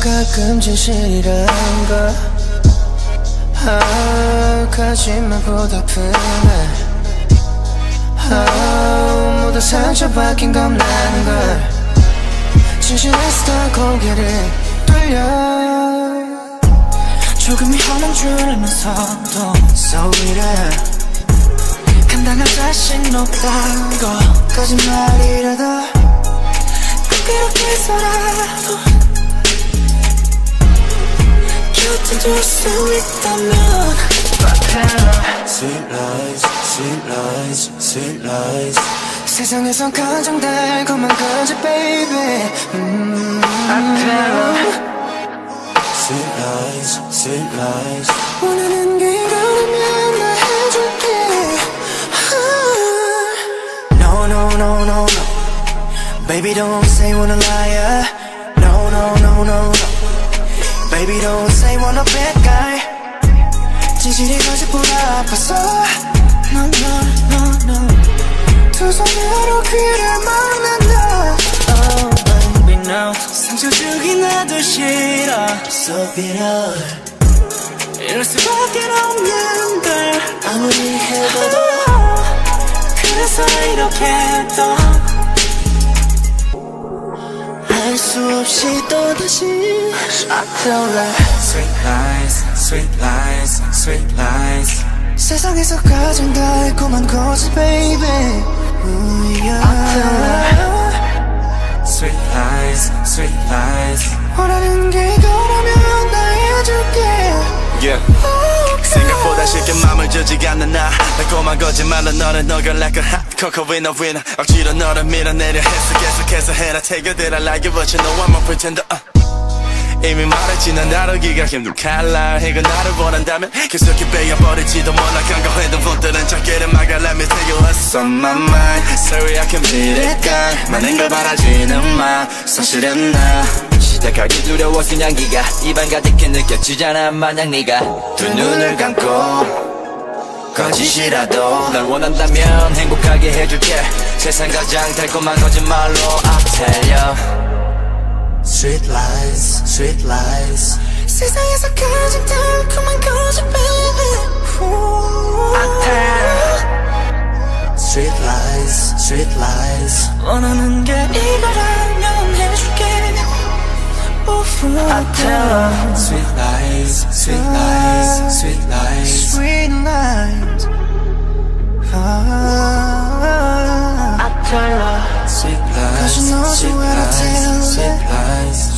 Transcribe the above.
가끔 진실이란 걸 거짓말보다 푸네 모두 상처받긴 겁나는 걸 진실했어 고개를 돌려 조금이 험한 줄 알면서도 So 이래 감당할 자신 없다고 거짓말이라도 꼭 그렇게서라도 곁에 둘 수 있다면 Sweet lies, sweet lies, sweet lies 세상에선 가장 달콤한 거지 baby Sweet lies, sweet lies 원하는 게 이거라면 나 해줄게 No, no, no, no, no Baby don't say wanna liar No, no, no, no, no Baby don't say wanna bad guy 진실이 거짓보다 아파서 No, no, no, no 두 손으로 귀를 막는다 Oh baby no 상처 주긴 나도 싫어 So bitter 이럴 수밖에 없는 걸 아무리 해봐도 그래서 이렇게 또 할 수 없이 또다시 I feel like Sweet lies, sweet lies, sweet lies 세상에서 가장 달콤한 거짓 baby Ooh, yeah. I feel like Sweet lies, sweet lies 원하는 게 이거라면 나 해줄게 Yeah 생각보다 쉽게 맘을 주지 않는 나 달콤한 거짓말로 너를 녹여 like a hot cocoa winner winner 억지로 너를 밀어내려 했어 계속해서 해라 Take it that I like it but you know I'm a pretender 이미 말했지 난 다루기가 힘든 칼날 이거 나를 원한다면 계속해 베어버릴지도 몰라 간과했던 분들은 작게를 막아 Let me tell you what's on my mind Sorry I can beat it guy 많은 걸 바라지는 마 사실은 나 시작하기 두려웠은 향기가 입안 가득히 느껴지잖아 마냥 네가 두 눈을 감고 거짓이라도 날 원한다면 행복하게 해줄게 세상 가장 달콤한 거짓말로 I'll tell you Sweet lies, sweet lies 세상에서 가장 달콤한 거짓 baby I tell Sweet lies, sweet lies 원하는 게 이거라면 해줄게 I tell Sweet lies, sweet lies, sweet lies Sweet lies I tell her Sweet lies, Cause you know sweet what I tell lies, sweet lies